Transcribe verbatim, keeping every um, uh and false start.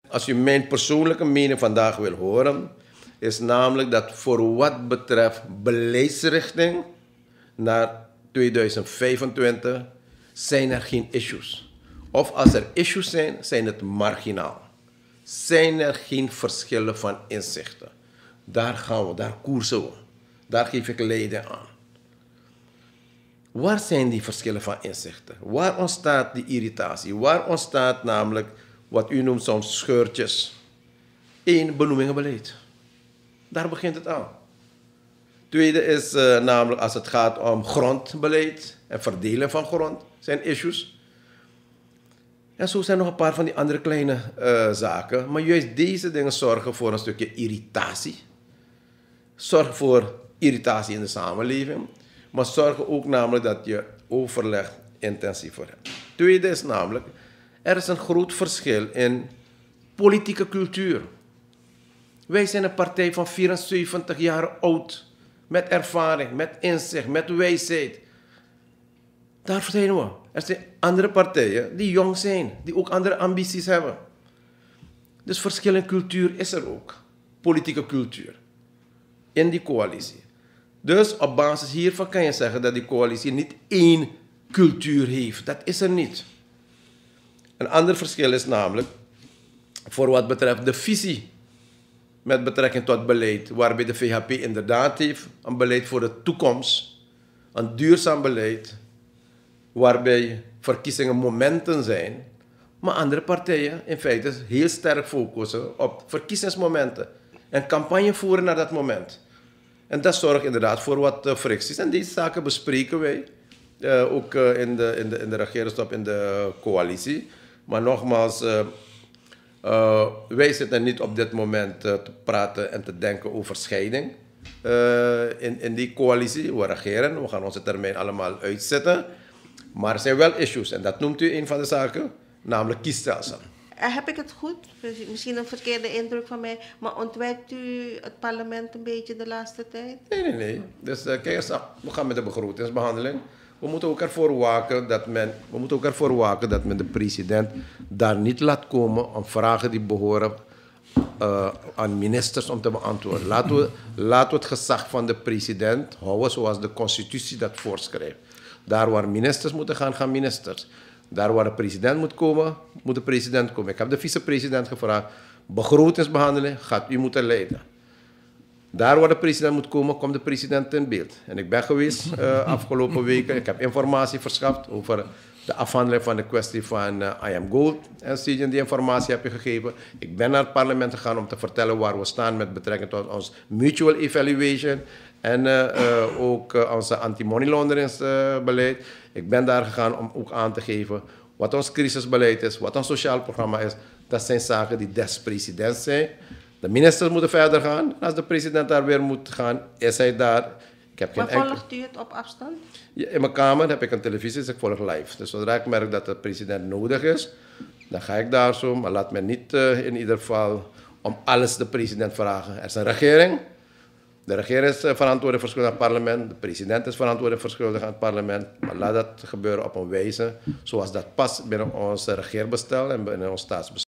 Als u mijn persoonlijke mening vandaag wil horen, is namelijk dat voor wat betreft beleidsrichting naar tweeduizend vijfentwintig zijn er geen issues. Of als er issues zijn, zijn het marginaal. Zijn er geen verschillen van inzichten. Daar gaan we, daar koersen we. Daar geef ik leiding aan. Waar zijn die verschillen van inzichten? Waar ontstaat die irritatie? Waar ontstaat namelijk wat u noemt soms scheurtjes? Eén, benoemingenbeleid. Daar begint het aan. Tweede is uh, namelijk als het gaat om grondbeleid en verdelen van grond, zijn issues. En zo zijn nog een paar van die andere kleine uh, zaken. Maar juist deze dingen zorgen voor een stukje irritatie. Zorgen voor irritatie in de samenleving. Maar zorgen ook namelijk dat je overleg intensiever hebt. Tweede is namelijk, er is een groot verschil in politieke cultuur. Wij zijn een partij van vierenzeventig jaar oud. Met ervaring, met inzicht, met wijsheid. Daar zijn we. Er zijn andere partijen die jong zijn. Die ook andere ambities hebben. Dus verschil in cultuur is er ook. Politieke cultuur. In die coalitie. Dus op basis hiervan kan je zeggen dat die coalitie niet één cultuur heeft. Dat is er niet. Een ander verschil is namelijk voor wat betreft de visie met betrekking tot beleid, waarbij de V H P inderdaad heeft een beleid voor de toekomst, een duurzaam beleid, waarbij verkiezingen momenten zijn, maar andere partijen in feite heel sterk focussen op verkiezingsmomenten en campagne voeren naar dat moment. En dat zorgt inderdaad voor wat uh, fricties. En deze zaken bespreken wij uh, ook uh, in de, in de, in de regeringstop, in de coalitie. Maar nogmaals, uh, uh, wij zitten niet op dit moment uh, te praten en te denken over scheiding uh, in, in die coalitie. We regeren, we gaan onze termijn allemaal uitzetten. Maar er zijn wel issues en dat noemt u een van de zaken, namelijk kiesstelsel. Heb ik het goed? Misschien een verkeerde indruk van mij, maar ontwijkt u het parlement een beetje de laatste tijd? Nee, nee, nee. Dus uh, kijk eens, we gaan met de begrotingsbehandeling. We moeten ook ervoor waken dat men, we moeten ook ervoor waken dat men de president daar niet laat komen om vragen die behoren uh, aan ministers om te beantwoorden. Laten we, laten we het gezag van de president houden zoals de constitutie dat voorschrijft. Daar waar ministers moeten gaan, gaan ministers. Daar waar de president moet komen, moet de president komen. Ik heb de vicepresident gevraagd, begrotingsbehandeling gaat u moeten leiden. Daar waar de president moet komen, komt de president in beeld. En ik ben geweest uh, afgelopen weken, ik heb informatie verschaft over de afhandeling van de kwestie van uh, I am Gold. En die informatie heb je gegeven. Ik ben naar het parlement gegaan om te vertellen waar we staan met betrekking tot ons mutual evaluation. En uh, uh, ook uh, onze anti-money launderingsbeleid. Uh, ik ben daar gegaan om ook aan te geven wat ons crisisbeleid is, wat ons sociaal programma is. Dat zijn zaken die des presidents zijn. De ministers moeten verder gaan. Als de president daar weer moet gaan, is hij daar. Ik heb geen maar volgt enkel... u het op afstand? Ja, in mijn kamer heb ik een televisie, dus ik volg live. Dus zodra ik merk dat de president nodig is, dan ga ik daar zo. Maar laat me niet uh, in ieder geval om alles de president vragen. Er is een regering. De regering is verantwoordelijk verschuldigd aan het parlement. De president is verantwoordelijk verschuldigd aan het parlement. Maar laat dat gebeuren op een wijze zoals dat past binnen ons regeerbestel en binnen ons staatsbestel.